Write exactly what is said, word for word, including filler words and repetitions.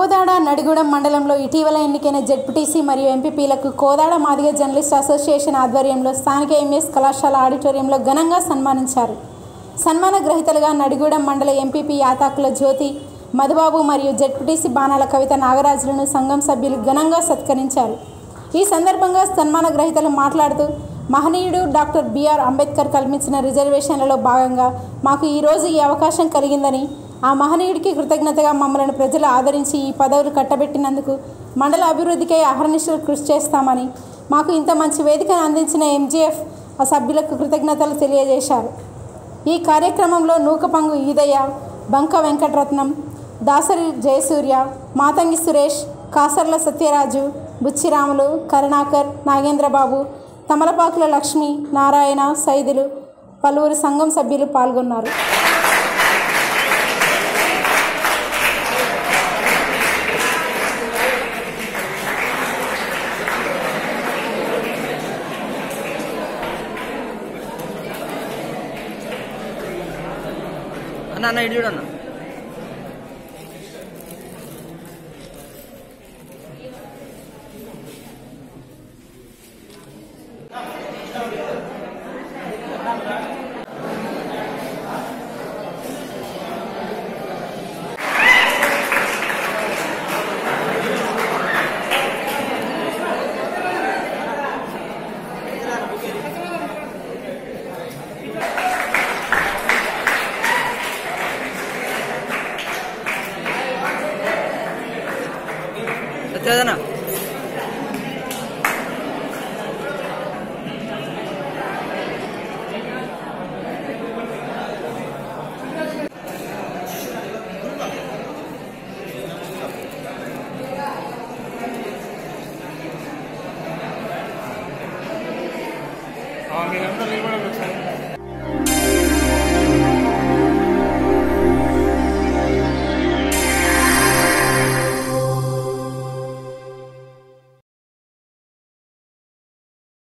కోదాడ నడిగూడెం మండలంలో ఇటీవల ఎన్నికైన జెడ్పీటీసీ మరియు ఎంపీపీలకు కోదాడ మాదిగ జర్నలిస్ట్ అసోసియేషన్ ఆధ్వర్యంలో స్థానిక ఎంఎస్ కళాశాల ఆడిటోరియంలో ఘనంగా సన్మానించారు. సన్మాన గ్రహీతలుగా నడిగూడెం మండల ఎంపీపీ యాతాకుల జ్యోతి, మధుబాబు మరియు జెడ్పీటీసీ బాణాల కవిత నాగరాజులను సంఘం సభ్యులు ఘనంగా సత్కరించారు. ఈ సందర్భంగా సన్మాన గ్రహీతలు మాట్లాడుతూ మహనీయుడు డాక్టర్ బిఆర్ అంబేద్కర్ కల్పించిన రిజర్వేషన్లలో భాగంగా మాకు ఈరోజు ఈ అవకాశం కలిగిందని, ఆ మహనీయుడికి కృతజ్ఞతగా మమ్మల్ని ప్రజలు ఆదరించి ఈ పదవులు కట్టబెట్టినందుకు మండల అభివృద్ధికై అహర్నిశలు కృషి చేస్తామని, మాకు ఇంత మంచి వేదికను అందించిన ఎంజీఎఫ్ ఆ సభ్యులకు కృతజ్ఞతలు తెలియజేశారు. ఈ కార్యక్రమంలో నూకపంగు ఈదయ్య, బంక వెంకటరత్నం, దాసరి జయసూర్య, మాతంగి సురేష్, కాసర్ల సత్యరాజు, బుచ్చిరాములు, కరుణాకర్, నాగేంద్రబాబు, తమలపాకుల లక్ష్మి, నారాయణ, సైదులు, పలువురు సంఘం సభ్యులు పాల్గొన్నారు. అన్న అన్న ఇటు చూడన్న. సత్యదనా మీరంతా నిలబడాలి ఒకసారి.